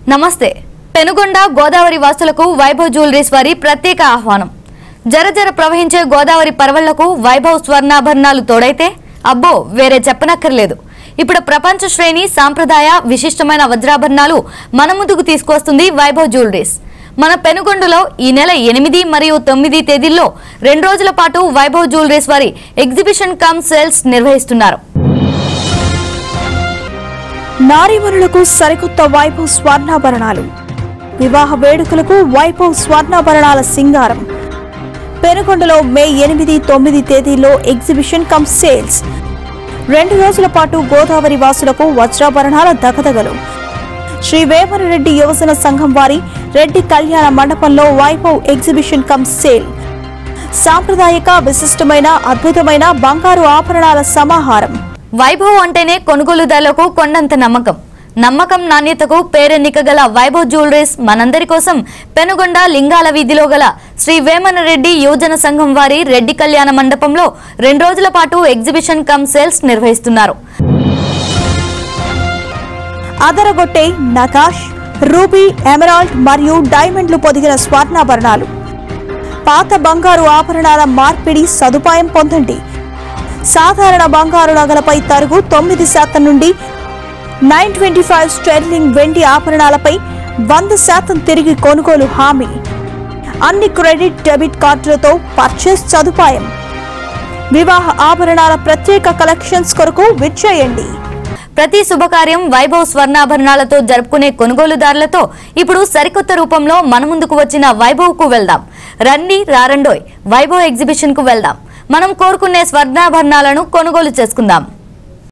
నమస్తే పెనుగొండ గోదావరి వాసులకు వైభవ్ జ్యువెలరీస్ వారి ప్రత్యేక ఆహ్వానం. జరజర ప్రవహించే గోదావరి పరవళ్లకు వైభవ్ స్వర్ణాభరణాలు తోడైతే అబ్బో వేరే చెప్పనక్కర్లేదు. ఇప్పుడు ప్రపంచ శ్రేణి సాంప్రదాయ విశిష్టమైన వజ్రాభరణాలు మన ముందుకు తీసుకొస్తుంది వైభవ్ జ్యువెలరీస్. మన పెనుగొండలో ఈ నెల 8 మరియు 9 తేదీల్లో 2 రోజుల పాటు వైభవ్ జ్యువెలరీస్ వారి ఎగ్జిబిషన్ కమ్ సేల్స్ నిర్వహిస్తున్నారు. నారీమణులకు సరికొత్త వైభవ్ స్వర్ణాభరణాలు, వివాహ వేడుకలకు వైభవ్ స్వర్ణాభరణాల సింగారం. పెనుగొండలో మే 8, 9 తేదీల్లో ఎగ్జిబిషన్ కమ్ సేల్స్. 2 రోజుల పాటు గోదావరి వాసులకు వజ్రాభరణాల దగదగలు. శ్రీ వేమన రెడ్డి యువజన సంఘం వారి రెడ్డి కళ్యాణ మండపంలో వైభవ్ ఎగ్జిబిషన్ కమ్ సేల్. సాంప్రదాయక విశిష్టమైన అద్భుతమైన బంగారు ఆభరణాల సమాహారం. వైభవ్ అంటేనే కొనుగోలుదారులకు కొండంత నమ్మకం నాణ్యతకు పేరెన్నికగల వైభవ్ జ్యువెలరీస్ మనందరి కోసం పెనుగొండ లింగాల వీధిలో గల శ్రీ వేమన రెడ్డి యువజన సంఘం వారి రెడ్డి కళ్యాణ మండపంలో 2 రోజుల పాటు ఎగ్జిబిషన్ కమ్ సేల్స్ నిర్వహిస్తున్నారు. అదరగొట్టే నకాష్, రూబీ, ఎమరాల్డ్ మరియు డైమండ్లు పొదిగిన స్వర్ణాభరణాలు, పాత బంగారు ఆభరణాల మార్పిడి సదుపాయం పొందండి. సాధారణ బంగారు నగలపై తరుగు 9% నుండి 925 స్టెర్లింగ్ వెండి ఆభరణాలపై 100% తిరిగి కొనుగోలు హామీ. అన్ని క్రెడిట్ డెబిట్ కార్డులతో పర్చేస్ సదుపాయం. వివాహ ఆభరణాల ప్రత్యేక కలెక్షన్స్ కొరకు విచ్చేయండి. ప్రతి శుభకార్యం వైభవ్ స్వర్ణాభరణాలతో జరుపుకునే కొనుగోలుదారులతో ఇప్పుడు సరికొత్త రూపంలో మన ముందుకు వచ్చిన వైభవ్ కు వెళ్దాం. రండి రారండోయ్, వైభవ్ ఎగ్జిబిషన్ కు వెళ్దాం. మనం కోరుకునే స్వర్ణాభరణాలను కొనుగోలు చేసుకుందాం.